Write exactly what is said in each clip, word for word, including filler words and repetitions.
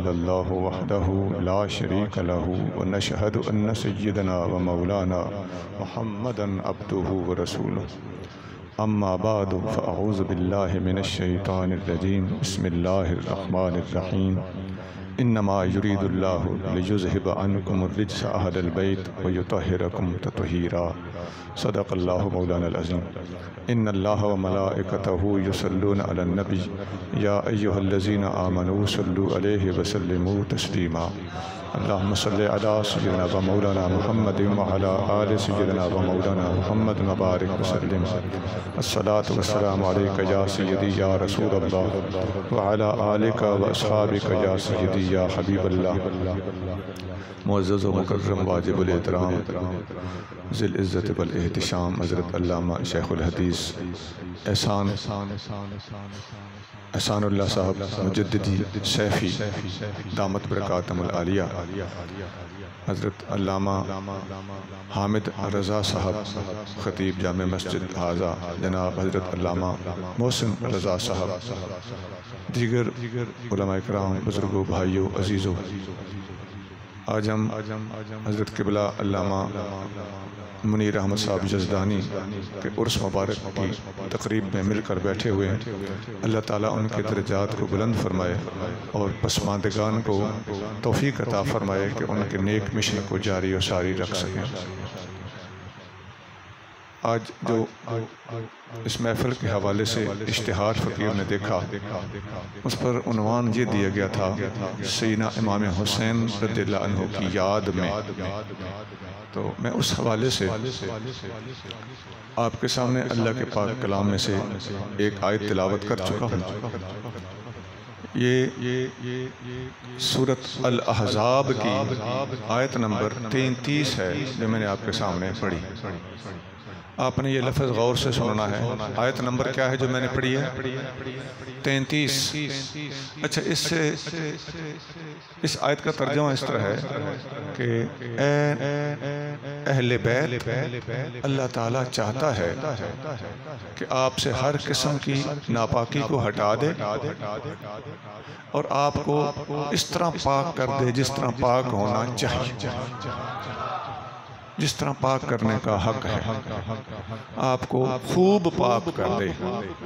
इल्लल्लाहु वहदहु ला शरीक लहु व नशहदु अन्न सय्यदना व मौलाना मुहम्मदन अब्दुहु व रसूलुहु अम्मा बादु फ़अऊज़ु बिल्लाहि मिनश शैतानिर रजीम बिस्मिल्लाहिर रहमानिर रहीम इन्नमा युरीदुल्लाहु लियुज़हिब अन्कुमुर रिज्स अहलल बैत व युतहिरकुम तत्हीरा सदक़ल्लाहु मौलाना अज़ीम। इन्नल्लाहा व मलाइकतहु युसल्लूना अलन नबी या अय्युहल्लज़ीना आमनू सल्लु अलैहि व सल्लिमू तस्लीमा। अल्लाहुम्मा सल्लि अला सय्यिदिना व मौलाना मुहम्मदिन व अला आलि सय्यिदिना व मौलाना मुहम्मद व बारिक व सल्लिम। अस्सलातु वस्सलामु अलैका या सय्यदी या रसूलल्लाह व अला आलिका व अस्हाबिका या सय्यदी या हबीबल्लाह। मुअज़्ज़ज़ व मुकर्रम वाजिबुल एहतराम ज़िल इज़्ज़त वल एहतिशाम हज़रत अल्लामा शेखुल हदीस एहसान एहसानुल्लाह साहब मुजद्दिदी सैफ़ी दामत बरकातुहुल आलिया, हज़रत अल्लामा हामिद रज़ा साहब ख़तीब जामे मस्जिद हाज़ा, जनाब हज़रत अल्लामा मोहसिन रज़ा साहब, दीगर उलमा इकराम, बुज़ुर्गों, भाइयों, अज़ीज़ों, आज हम हज़रत क़िबला अल्लामा मुनीर अहमद साहब जज़दानी के उर्स मुबारक की तकरीब में मिलकर बैठे हुए हैं। अल्लाह ताला उनके दर्जात को बुलंद फरमाए और पसमानदगान को तौफ़ीक़ अता फरमाए कि उनके नेक मिशन को जारी और सारी रख सकें। आज जो इस महफ़िल के हवाले से इश्तिहार फ़कीर ने देखा, उस पर उन्वान ये दिया गया था, सैयदना इमाम हुसैन रज़ियल्लाहु अन्हु की याद में। तो मैं उस हवाले से आपके सामने अल्लाह के पाक कलाम में से एक आयत तिलावत कर चुका हूँ। ये ये सूरत अल अहज़ाब की आयत नंबर तैंतीस है जो मैंने आपके सामने पढ़ी। आपने ये लफ्ज़ गौर से सुनना है। आयत नंबर क्या है जो मैंने पढ़ी है? तैंतीस। अच्छा, इससे इस आयत का तर्जुमा इस तरह है कि अहले बैत, अल्लाह ताला चाहता है कि आपसे हर किस्म की नापाकी को हटा दे और आपको इस तरह पाक कर दे जिस तरह पाक होना चाहिए, जिस तरह पाक करने का हक है। आपको खूब पाक कर दे।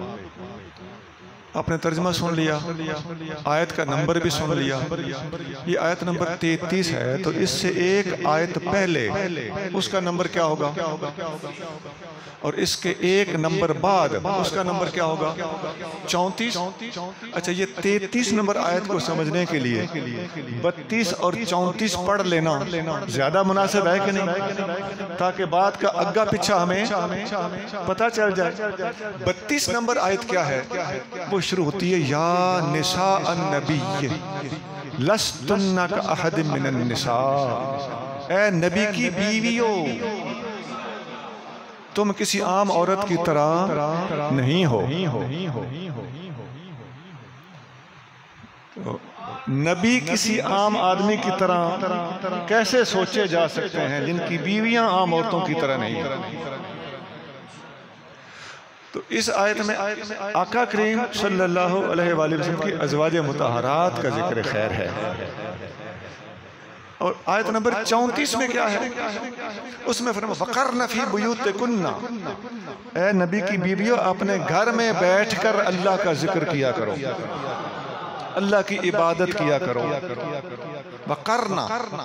आपने तर्जुमा सुन लिया, आयत का नंबर भी सुन लिया। ये आयत नंबर तैंतीस है, तो इससे एक आयत पहले उसका नंबर क्या होगा और इसके एक नंबर बाद उसका नंबर क्या होगा? चौंतीस। अच्छा, ये तैंतीस नंबर आयत को समझने के लिए बत्तीस और चौंतीस पढ़ लेना ज्यादा मुनासिब है कि नहीं, ताकि बात का अग्गा पीछा हमें पता चल जाए। बत्तीस नंबर आयत क्या है? वो शुरू होती है या निसा अन्नबी लस्तुन्ना का अहद मिनन निसा। ए नबी की बीवियों, तुम किसी आम औरत की तरह नहीं हो। तो नबी किसी आम आदमी की तरह कैसे सोचे जा सकते हैं जिनकी बीवियां आम औरतों की तरह नहीं है? तो इस आयत में आका करीम सल्लल्लाहु अलैहि वसल्लम की अज़वाज मुतहरात का जिक्र खैर है। और आयत नंबर चौंतीस में क्या है? उसमें फरमाया वक़र्न फ़ी बुयूतिकुन्ना, ए नबी की बीवियों अपने घर में बैठकर अल्लाह का जिक्र किया करो, अल्लाह की इबादत किया करो। वक़र्ना,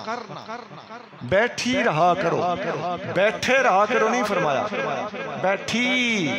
बैठी रहा करो, बैठे रहा करो नहीं फरमाया, बैठी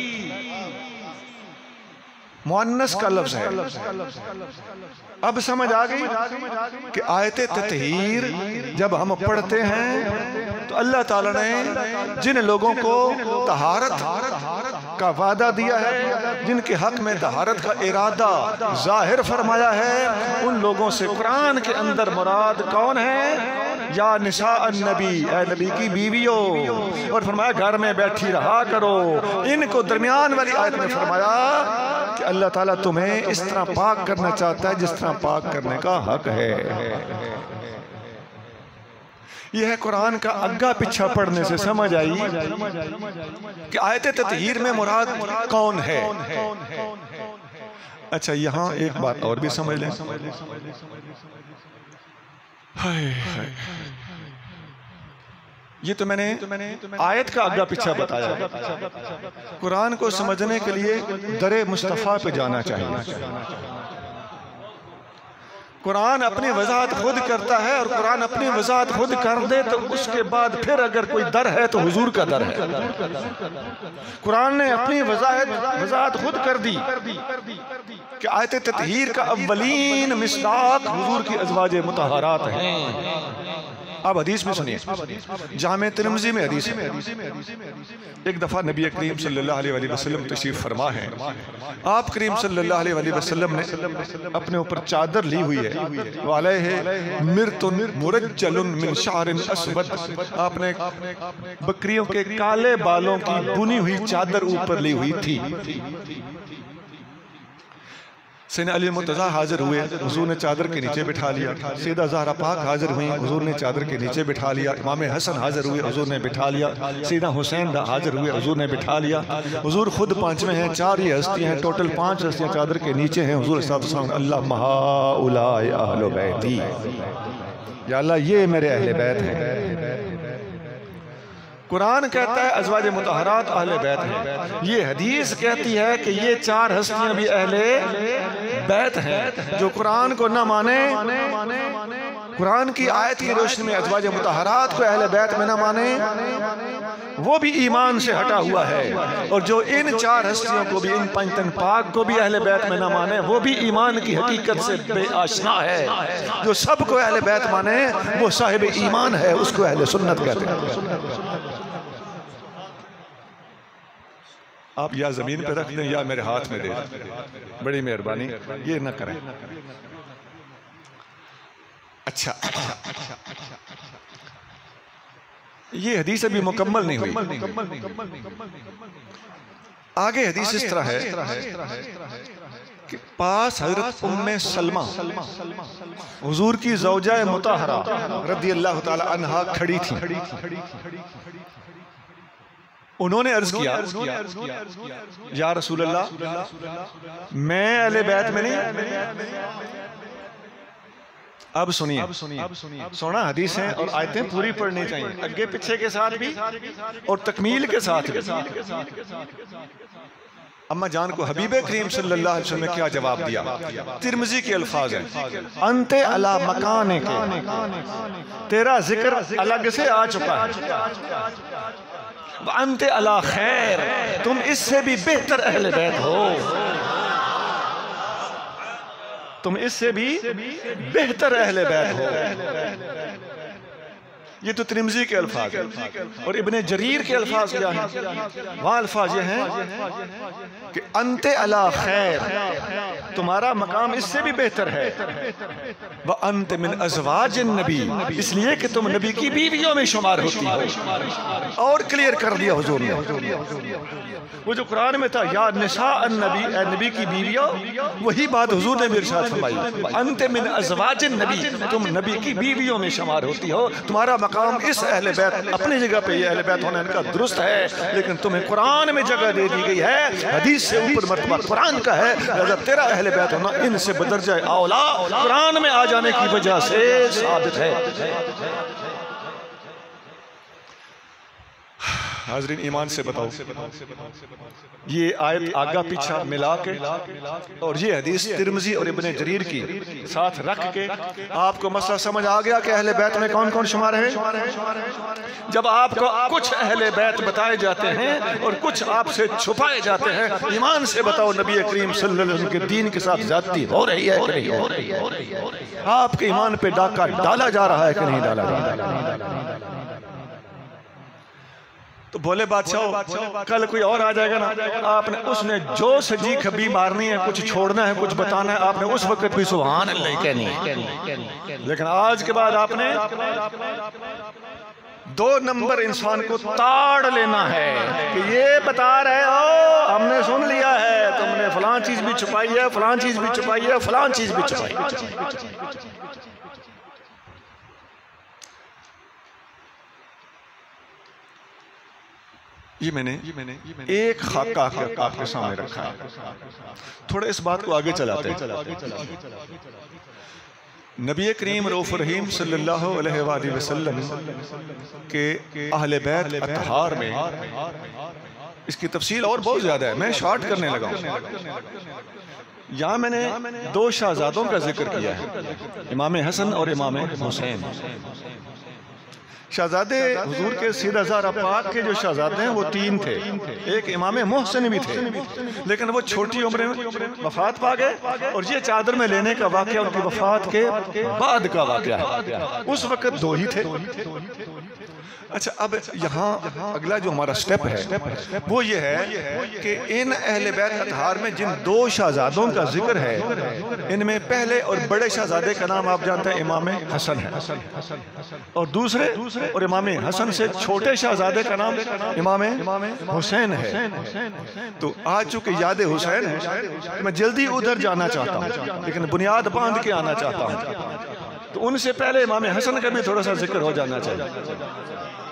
मुअन्नस का लफ्ज़ है। अब समझ आ गई कि आयत ततहीर जब हम पढ़ते हैं तो अल्लाह ताला ने जिन लोगों को तहारत का वादा दिया है, जिनके हक में तहारत का इरादा जाहिर फरमाया है, उन लोगों से कुरान के अंदर मुराद कौन है? या निसा अन्नबी, ए नबी की बीवियों। और फरमाया घर में बैठी रहा करो। इनको दरमियान वाली आयत में फरमाया कि अल्लाह ताला तुम्हें इस तरह पाक करना चाहता है जिस तरह पाक करने का हक है। यह कुरान का अग्गा पिछा पढ़ने से समझ आई कि आयत ततहीर में मुराद कौन है। अच्छा, यहाँ एक बात और भी समझ लें। हाय हाय, ये तो मैंने आयत का आगे पीछा बताया है। कुरान को समझने के लिए दरे मुस्तफ़ा पे जाना चाहिए। कुरान अपनी वजाहत खुद करता है, और कुरान अपनी वजाहत खुद कर दे तो उसके बाद फिर अगर कोई दर है तो हुजूर का दर है। कुरान ने अपनी वजाहत वजाहत खुद कर दी कि आयत ततहीर का अव्वलीन मिसदाक हुजूर की अज़वाजे मुतहरात हैं। अब हदीस में सुनिए, जामे तिरमिज़ी में हदीस है। एक दफ़ा नबी करीम सल्लल्लाहु अलैहि वसल्लम तशरीफ़ फरमा है। आप करीम सल्लल्लाहु अलैहि वसल्लम ने अपने ऊपर चादर ली हुई है, वालैहि मिर्तुन मुरज्जलुन मिन शअरिन अस्वद। आपने बकरियों के काले बालों की बुनी हुई चादर ऊपर ली हुई थी। सैयदना अली मुर्तज़ा हाजिर हुए, हुजूर ने चादर के नीचे बिठा लिया। सैयदा ज़हरा पाक हाजिर हुई, हुजूर ने चादर के नीचे बिठा लिया। इमाम हसन हाजिर हुए, हुजूर ने बिठा लिया। सैयदा हुसैन हाजिर हुए, हुजूर ने बिठा लिया। हुजूर खुद पांचवें हैं, चार ये हस्तियां हैं, टोटल पांच हस्तियां चादर के नीचे हैं। हुजूर सल्लल्लाहु अल्लाह हाउलाए अहले बैती, या अल्लाह ये मेरे अहले बैत हैं। कुरान कहता है अज़वाज मुतहरात अहले बैत हैं। ये हदीस कहती है कि ये चार हस्तियां भी अहले बैत हैं। जो कुरान को न माने, कुरान की आयत की रोशनी में अज़वाज मुतहरात को अहले बैत में न माने, वो भी ईमान से हटा हुआ है। और जो इन चार हस्तियों को भी, इन पंचतन पाक को भी अहले बैत में न माने, वो भी ईमान की हकीकत से बेआशना है। जो सबको अहले बैत माने वो साहिब ईमान है, उसको अहले सुन्नत कहते हैं। आप या जमीन पे रख दें या मेरे हाथ में दे दें, बड़ी मेहरबानी, ये ना करें। अच्छा, ये हदीस अभी मुकम्मल नहीं हुई। आगे हदीस इस तरह है कि पास हजरत उम्मे सलमा हुजूर की ज़ौजा मुताहरा रज़ी अल्लाह ताला अन्हा खड़ी थी। उन्होंने अर्ज किया, या रसूल अल्लाह, मैं अहले बैत में नहीं। अब सुनिए, सोना हदीस है और आयतें पूरी पढ़नी चाहिए, आगे पीछे के साथ भी और तकमील के साथ भी। अम्मा जान को हबीबे करीम सल्लल्लाहु अलैहि वसल्लम ने क्या जवाब दिया? तिरमिज़ी के अल्फाज हैं, अंते अला मकाने के, तेरा जिक्र अलग से आ चुका है। अंते अला खैर, तुम इससे भी बेहतर अहले बैत हो। तुम इससे भी बेहतर अहले बैत हो। ये तो तिरमिज़ी के अल्फाज हैं। और इब्ने जरीर के अल्फाज क्या हैं? वहाँ अल्फाज ये हैं कि अंते अला खैर, तुम्हारा मकाम इससे भी बेहतर है। व अंत मिन अज़वाज नबी, इसलिए कि तुम नबी की बीवियों में शुमार होती हो। और क्लियर कर दिया हुजूर ने। वो जो कुरान में था या निसा नबी, नबी की बीवियों, वही बात हुजूर ने भी इरशाद फरमाई, अंत मिन अज़वाज नबी, तुम नबी की बीवियों में शुमार होती हो। तुम्हारा मकाम इस अहले बैत, अपनी जगह पे ये अहले बैत होना इनका दुरुस्त है, लेकिन तुम्हें कुरान में जगह दे दी गई है, हदीस से ऊपर मर्तबा कुरान का है। लिहाजा तेरा अहले बैत होना इनसे बदरजा औला कुरान में आ जाने की वजह से साबित है। हाज़रीन, ईमान से बताओ, ये आयत आगा पीछा मिला के और ये हदीस तिरमिज़ी और इब्ने जरीर की साथ रख के आपको मसला समझ आ गया कि अहले बैत में कौन कौन शुमार है? जब आपको कुछ अहले बैत बताए जाते हैं और कुछ आपसे छुपाए जाते हैं, ईमान से बताओ नबी करीम सल्लल्लाहु अलैहि वसल्लम के दीन के साथ ज़्यादती हो रही है कि नहीं हो रही है? आपके ईमान पे डाका डाला जा रहा है कि नहीं डाला जा रहा? तो बोले बादशाह, कल कोई और आ जाएगा ना, आपने उसने जो सजी खबी मारनी है, कुछ छोड़ना है, कुछ बताना है, आपने उस वक्त भी सुभान अल्लाह कहनी है। लेकिन आज के बाद आपने दो नंबर इंसान को ताड़ लेना है कि ये बता रहे हो, हमने सुन लिया है, तुमने फलां चीज भी छुपाई है, फलां चीज भी छुपाई है, फलां चीज भी छुपाई है। ये मैंने एक खाका आपके सामने रखा है। थोड़ा इस बात को आगे चलाते हैं। नबी करीम रऊफ रहीम सल्लल्लाहु अलैहि वसल्लम के अहले बैत अतहार में इसकी तफसील और बहुत ज़्यादा है, मैं शॉर्ट करने लगा हूँ। यहाँ मैंने दो शहजादों का जिक्र किया है, इमाम हसन और इमाम हुसैन। शहजादे हुजूर के सीधा ज़ारा पाक के जो शहजादे हैं वो तीन थे। एक इमाम मोहसिन भी थे, लेकिन वो छोटी उम्र में वफात पा गए, और ये चादर में लेने का वाक़या उनकी वफात के बाद का वाक़या है। उस वक़्त दो ही थे। अच्छा, अब यहाँ अगला जो हमारा स्टेप है वो ये है कि इन अहले बैत अतहार में जिन दो शहजादों का जिक्र है, इनमें पहले और बड़े शहजादे का नाम आप जानते हैं इमाम हसन है, और दूसरे और इमाम हसन से छोटे शहजादे का नाम इमाम हुसैन है। तो आज चूंकि याद हुसैन है, मैं जल्दी उधर जाना चाहता हूँ, लेकिन बुनियाद बांध के आना चाहता हूँ। तो उनसे पहले इमाम हसन का भी थोड़ा सा जिक्र हो जाना चाहिए।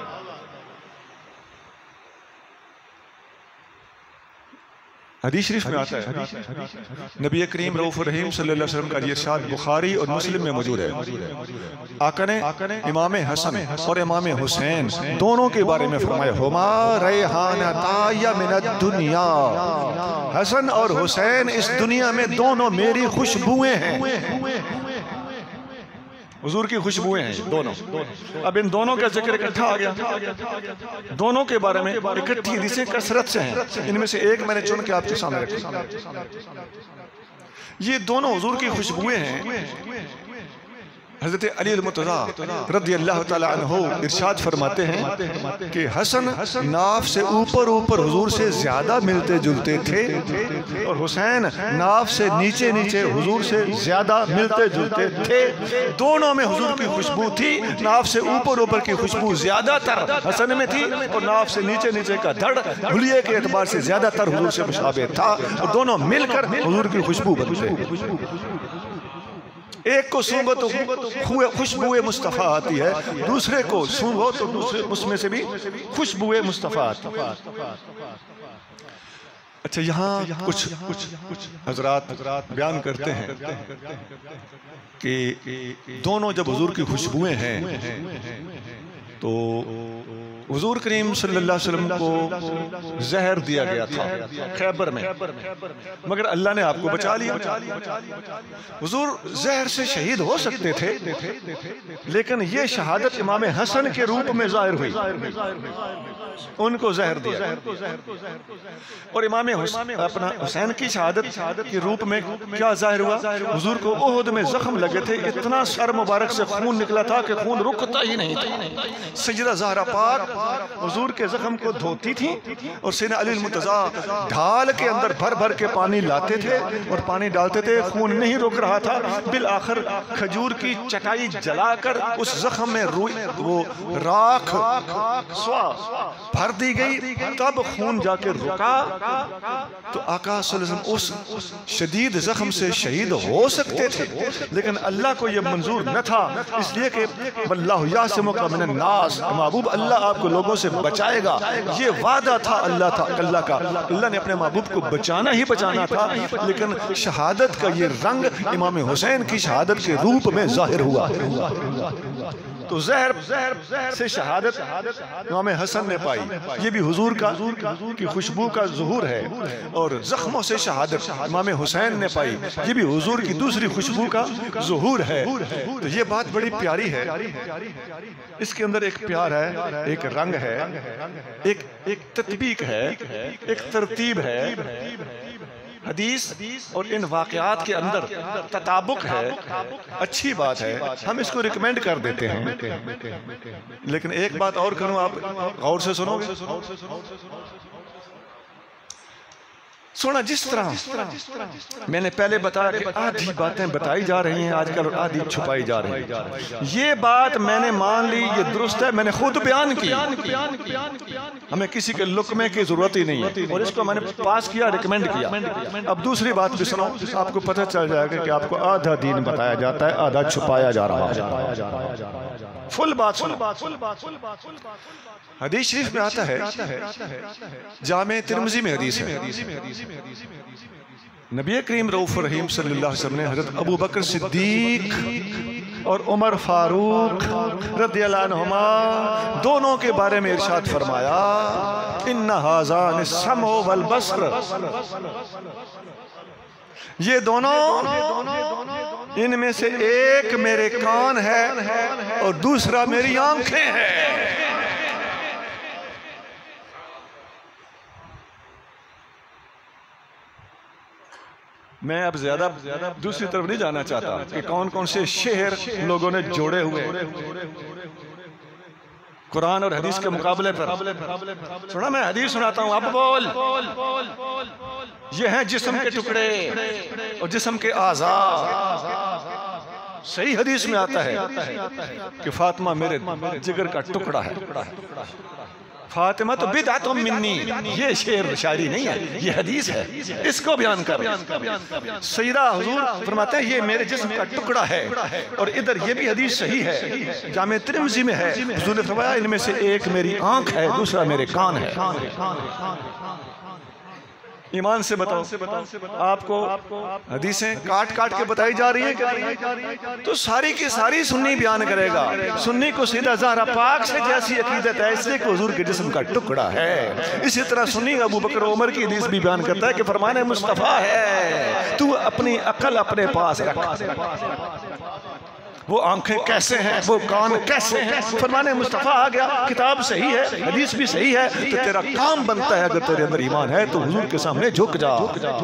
हदीस शरीफ में आता है, नबी करीम रऊफ रहीम सल्लल्लाहु अलैहि वसल्लम का ये इरशाद बुखारी और मुस्लिम में मौजूद है। आका ने इमाम हसन और इमाम हुसैन दोनों के बारे में फरमाया, हुमा रैहानता मिनद दुनिया, हसन और हुसैन इस दुनिया में दोनों मेरी खुशबुएं हैं। हुजूर की खुशबुएं हैं दोनों। अब इन दोनों का जिक्र इकट्ठा आ गया, दोनों के बारे में इकट्ठी हदीसें कसरत से हैं। इनमें से एक मैंने चुन के आपके सामने रखी। ये दोनों हुजूर की खुशबुएं हैं। हज़रत अली अल-मुर्तज़ा रज़ियल्लाहु ताला अन्हु इरशाद फरमाते हैं कि हसन नाफ से ऊपर ऊपर हुजूर से ज्यादा मिलते जुलते थे, और हुसैन नाफ से नीचे नीचे हुजूर से ज्यादा मिलते जुलते थे। दोनों में हुजूर की खुशबू थी। नाफ से ऊपर ऊपर की खुशबू ज्यादातर हसन में थी, और नाफ से नीचे नीचे का धड़ हुलिये के एतबार से ज्यादातर हुजूर से मुशाबे था, और दोनों मिलकर हुजूर की खुशबू बनते। एक को सूंघो तो खुशबुए मुस्तफ़ा आती है, दूसरे को सूंघो तो दूसरे उसमें से भी खुशबुए मुस्तफ़ा आती है। अच्छा, यहाँ कुछ कुछ हजरात बयान करते हैं कि दोनों जब हुजूर की खुशबुएं हैं तो हुजूर करीम सल्लल्लाहु अलैहि वसल्लम को जहर दिया गया था खैबर में, मगर अल्लाह ने आपको बचा लिया। हुजूर जहर से शहीद हो सकते थे, लेकिन ये शहादत इमाम हसन के रूप में जाहिर हुई, उनको जहर दिया। और इमाम अपना हुसैन की शहादत के रूप में क्या जाहिर हुआ? हुजूर को ओहद में जख्म लगे थे, इतना सर मुबारक से खून निकला था कि खून रुकता ही नहीं था। सैयदा ज़हरा पाक हुजूर के जख्म को धोती थी, और सैयदना अली मुर्तज़ा ढाल के अंदर भर भर के पानी लाते थे और पानी डालते थे, खून नहीं रुक रहा था। बिल आखिर खजूर की चटाई जलाकर उस जख्म में वो राख स्वा भर दी गई, तब खून जाके रुका। तो आका सल्लल्लाहु अलैहि वसल्लम उस शदीद जख्म से शहीद हो सकते थे, लेकिन अल्लाह को यह मंजूर न था, इसलिए कि वल्लाहु यासिमुका मिनन नास, महबूब अल्लाह आपको लोगों से बचाएगा। ये वादा था अल्लाह था अल्लाह का, अल्लाह ने अपने महबूब को बचाना ही बचाना था। लेकिन शहादत का ये रंग इमाम हुसैन की शहादत के रूप में जाहिर हुआ। तो जहर जहर से शहादत इमाम हसन ने पाई, ये भी हुजूर का की खुशबू का ज़ुहूर है। और जख्मों से शहादत इमाम हुसैन ने पाई, ये भी हुजूर की दूसरी खुशबू का ज़ुहूर है। तो ये बात बड़ी प्यारी है, इसके अंदर एक प्यार है, एक रंग है, एक एक तत्बीक है, एक तरतीब है। हदीस और इन वाक़यात के अंदर तताबुक है, अच्छी बात है, हम इसको रिकमेंड कर देते हैं। लेकिन एक बात और करूं, आप गौर से सुनोगे। सुना जिस तरह मैंने पहले बताया कि आधी बातें बताई जा रही हैं आजकल और आधी छुपाई जा रही हैं। ये बात मैंने मान ली, ये दुरुस्त है, मैंने खुद बयान की। हमें किसी के लुकमे की जरूरत ही नहीं है और इसको मैंने पास किया, रिकमेंड किया। अब दूसरी बात भी सुनो, आपको पता चल जाएगा कि आपको आधा दीन बताया जाता है, आधा छुपाया जा रहा है। फुल बात सुनो। हदीस शरीफ में आता है, जामे तिरमिज़ी में हदीस है, नबी करीम रऊफ़ रहीम सल्लल्लाहु अलैहि वसल्लम ने हज़रत अबू बकर सिद्दीक और उमर फारूक रज़ियल्लाहु अन्हुमा दोनों के बारे में इरशाद फरमाया, इन्ना हाज़ान समो वल बसर, ये दोनों, इनमें से एक मेरे कान है और दूसरा मेरी आंखें हैं। मैं अब ज्यादा दूसरी तरफ नहीं जाना चाहता कि कौन कौन से शेर लोगों ने जोड़े हुए कुरान और हदीस के मुकाबले पर। सुना, मैं हदीस सुनाता हूँ, अब बोल। ये हैं जिस्म के टुकड़े और जिस्म के आज़ा। सही हदीस में आता है कि फातिमा मेरे जिगर का टुकड़ा है। फातिमा तो बिदअत मिन्नी, ये शेर शायरी नहीं है, ये हदीस है, इसको बयान कर। सैयदा हुजूर फरमाते हैं ये मेरे जिस्म का टुकड़ा है। और इधर ये भी हदीस सही है, जामे तिरमिज़ी में है, हुजूर ने फरमाया इनमें से एक मेरी आंख है, दूसरा मेरे कान है। ईमान से बताओ, आपको हदीसें काट काट के बताई जा रही है तो सारी की सारी सुन्नी बयान करेगा। सुन्नी को सीधा ज़हरा पाक से जैसी अकीदत है, इसलिए कि हुजूर के जिस्म का टुकड़ा है। इसी तरह सुन्नी अबू बकर उमर की हदीस भी बयान करता है कि फरमाने मुस्तफ़ा है, तू अपनी अकल अपने पास रख। वो आंखें कैसे हैं, वो कान कैसे हैं, फरमाने मुस्तफ़ा आ गया। किताब सही है, हदीस भी सही है, तो तेरा काम बनता है, अगर तेरे अंदर ईमान है तो हुजूर के सामने झुक जा।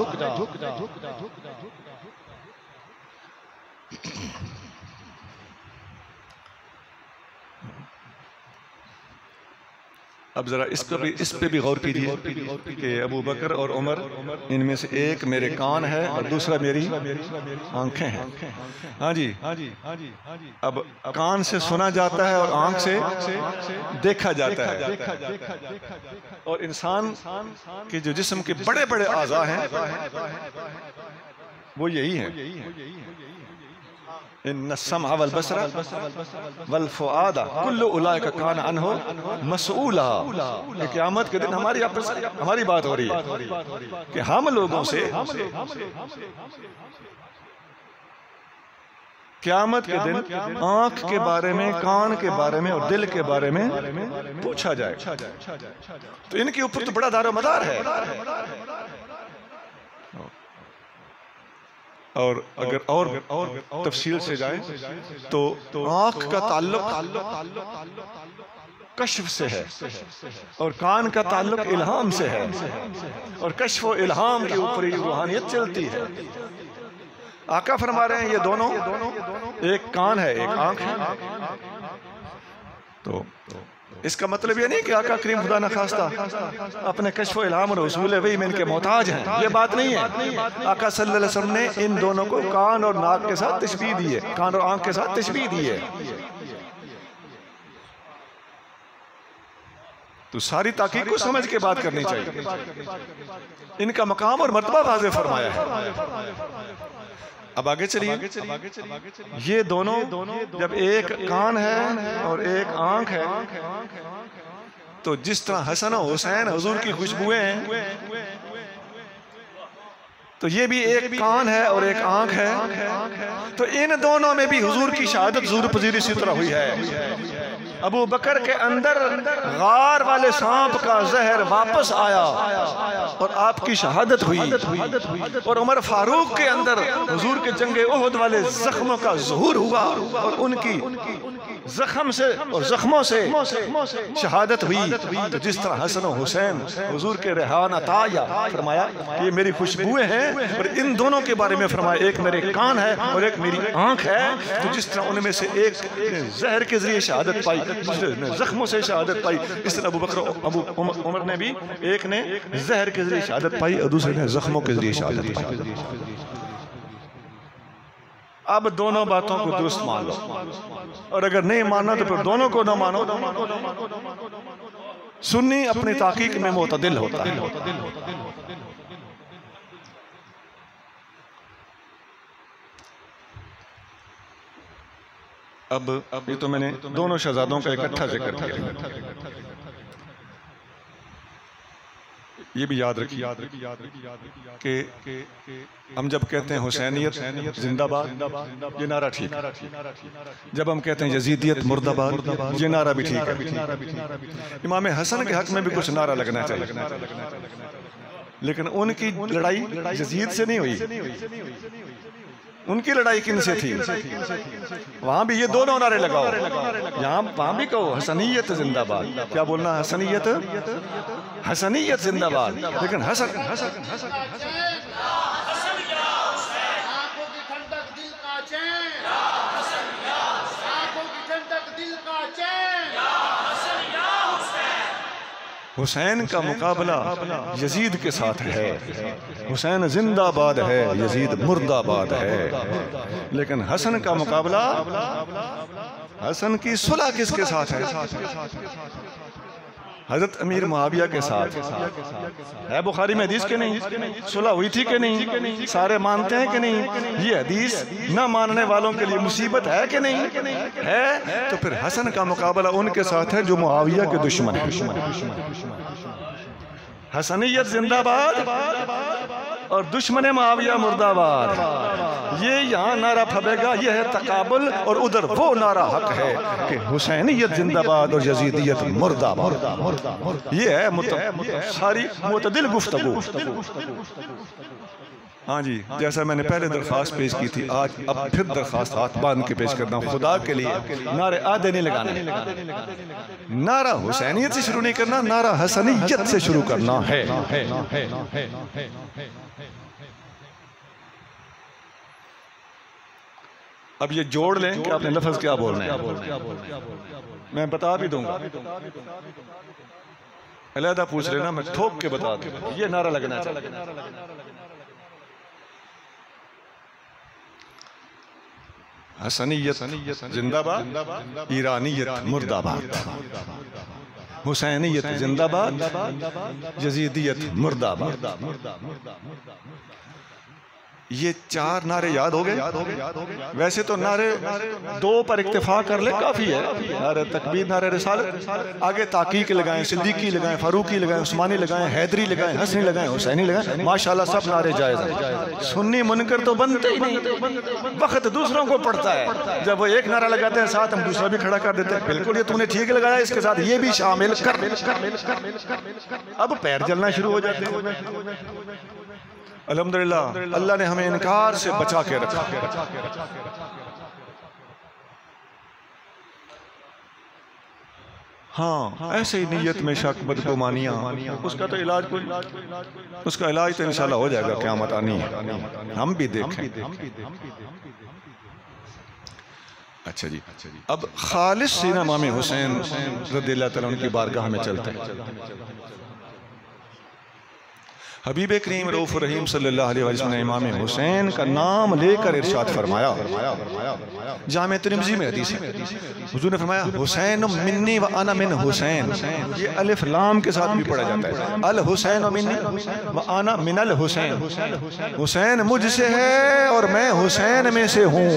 अब जरा इस पर भी इस पे भी गौर कीजिए कि अबू बकर और उमर, इनमें से एक मेरे कान है और दूसरा मेरी आंखें हैं। हाँ जी, अब कान से सुना जाता है और आंख से देखा जाता है। और इंसान के जो जिस्म के बड़े बड़े आज़ा हैं वो यही है, इन्ना सम्अ वल बसरा वल फुआदा कुल्लु उलाइका कान अन्हु मसऊला। क़यामत के दिन हमारी आपस हमारी बात हो रही है कि हम लोगों से क़यामत के दिन आँख के बारे में, कान के बारे में और दिल के बारे में पूछा जाए। तो इनके ऊपर तो बड़ा दारोमदार है। और अगर और और तफसील से जाए तो आँख का ताल्लुक कश्फ से है और कान का ताल्लुक इल्हाम से है, और कश्फ और इल्हाम के ऊपर ही रूहानियत चलती है। आका फरमा रहे हैं ये दोनों, एक कान है एक आँख है। तो इसका मतलब ये नहीं कि आका करीम खुदा न खास्ता अपने कश्फ व इल्हाम और उसूल वही में इनके मोहताज हैं, ये बात नहीं है। आका सल्लल्लाहु अलैहि वसल्लम ने इन दोनों को कान और नाक के साथ तशबीह दी है, कान और आंख के साथ तशबीह दी है। तो सारी ताकीद को समझ के बात करनी चाहिए। इनका मकाम और मर्तबा वाज़ेह फरमाया है। अब आगे चलिए, ये दोनों जब एक कान है और एक आंख है, तो जिस तरह हसन और हुसैन हुजूर की खुशबुएं हैं, तो ये भी एक कान है और एक आंख है। तो इन दोनों में भी हुजूर की शहादत ज़रूर पजीर इसी तरह हुई है। अबू बकर के अंदर गार वाले सांप का जहर वापस आया और आपकी शहादत हुई, और उमर फारूक के अंदर हुजूर के जंगे उहद वाले जख्मों का ज़हूर हुआ और उनकी जख्म से और जख्मों से शहादत हुई। तो जिस तरह हसन और हुसैन हुजूर के रेहान अताया फरमाया कि ये मेरी खुशबुएं हैं, और इन दोनों के बारे में फरमाया एक मेरे कान है और एक मेरी आंख है। तो जिस तरह उनमें से एक जहर के जरिए शहादत पाई दूसरे ने जख्मों से शहादत पाई। इस तरह अबू बकर अबू उमर ने भी, एक ने जहर के जरिए शहादत पाई और दूसरे ने जख्मों के जरिए शहादत पाई। अब दोनों बातों को दुरुस्त मान लो, और अगर नहीं मानना तो फिर दोनों को न मानो। सुन्नी अपनी ताकीक में मुतदिल होता है। अब अब ये तो मैंने दोनों शहजादों का इकट्ठा जिक्र किया, ये भी याद रखिए कि हम जब कहते हैं हुसैनियत जिंदाबाद, ये नारा ठीक है। जब हम कहते हैं यजीदियत मुर्दाबाद, ये नारा भी ठीक है। इमाम हसन के हक में भी कुछ नारा लगना चाहिए, लेकिन उनकी लड़ाई यजीद से नहीं हुई, उनकी लड़ाई किन से थी? वहां भी ये दोनों नारे लगाओ, यहाँ वहां भी कहो हसनियत जिंदाबाद। क्या बोलना? हसनियत, हसनियत जिंदाबाद। लेकिन हसन हसन हुसैन का मुकाबला यजीद के साथ है। हुसैन जिंदाबाद है, यजीद मुर्दाबाद है। लेकिन हसन का मुकाबला, हसन की सुलह किसके साथ है? हजरत अमीर मुआविया के साथ है। बुखारी में हदीस के नहीं, सुलह हुई थी कि नहीं? सारे मानते हैं कि नहीं? ये हदीस न मानने वालों के लिए मुसीबत है कि नहीं है? तो फिर हसन का मुकाबला उनके साथ है जो मुआविया के दुश्मन है। हसनियत जिंदाबाद और दुश्मन मुआविया मुर्दाबाद। ये यहाँ नारा फबेगा, ये है तकाबुल, और उधर वो नारा हक है कि हुसैनियत जिंदाबाद और यजीदियत मुर्दाबाद। ये है सारी मुतदिल गुफ्तगू। हाँ जी, जैसा मैंने पहले दरख्वास्त पेश की थी, आज अब फिर दरख्वास्त हाथ बांध के पेश करता हूँ। खुदा के लिए नारे आधे नहीं लगाने, नारा हुसैनियत से शुरू नहीं करना, नारा हसनियत से शुरू करना है। अब ये जोड़ लें कि आपने लफ्ज क्या बोलना है, मैं बता भी दूंगा। अलहदा पूछ लेना, मैं ठोक के बता दूंगा। ये नारा लगना चाहिए, हसनियत जिंदाबाद, ईरानियत मुर्दाबाद, हुसैनियत जिंदाबाद, यजीदियत मुर्दाबाद। ये चार नारे याद हो गए। वैसे तो नारे दो पर इक्तिफा कर ले काफी है। नारे तकबीर, नारे रिसालत, आगे ताकीक लगाएं, सिद्दीकी लगाएं, फारूकी लगाएं, उस्मानी लगाएं, हैदरी लगाएं, हसनी लगाएं, हुसैनी लगाएं, माशाल्लाह सब नारे जायज़ हैं। सुन्नी मुनकर तो बनते ही नहीं, वक्त दूसरों को पड़ता है। जब वो एक नारा लगाते हैं साथ हम दूसरा भी खड़ा कर देते हैं। बिल्कुल ये तुमने ठीक लगाया, इसके साथ ये भी शामिल कर। अब पैर जलना शुरू हो जाते हैं। अल्हम्दुलिल्लाह अल्लाह ने हमें इनकार से बचा के रखा। हाँ, ऐसे ही नीयत में शक, बदगुमानियां, उसका तो इलाज कोई उसका इलाज तो इंशाल्लाह हो जाएगा, क़यामत आनी है, हम भी देखें। अच्छा जी, अब खालिस सीना इमाम हुसैन रज़ियल्लाहु तआला अन्हु की बारगाह में चलते हैं। हबीब करीम रऊफ़ रहीम सल्लल्लाहु अलैहि वसल्लम ने इमाम हुसैन का नाम लेकर इरशाद फरमाया। जामे तिरमिज़ी में हदीस है, हुजूर ने फरमाया हुसैन मिन्नी व अना मिन हुसैन। ये अलिफ लाम के साथ भी पढ़ा जाता है, अल हुसैन मिन्नी व अना मिनल हुसैन। हुसैन मुझसे है और मैं हुसैन में से हूँ।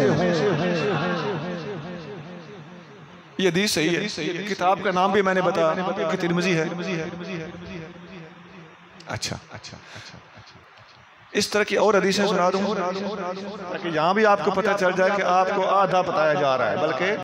ये हदीस सही है। किताब का नाम भी मैंने बताया कि तिरमिज़ी है। अच्छा अच्छा अच्छा, इस तरह की और हदीसें सुना दूं ताकि यहाँ भी आपको पता चल जाए कि आपको आधा बताया जा रहा है, बल्कि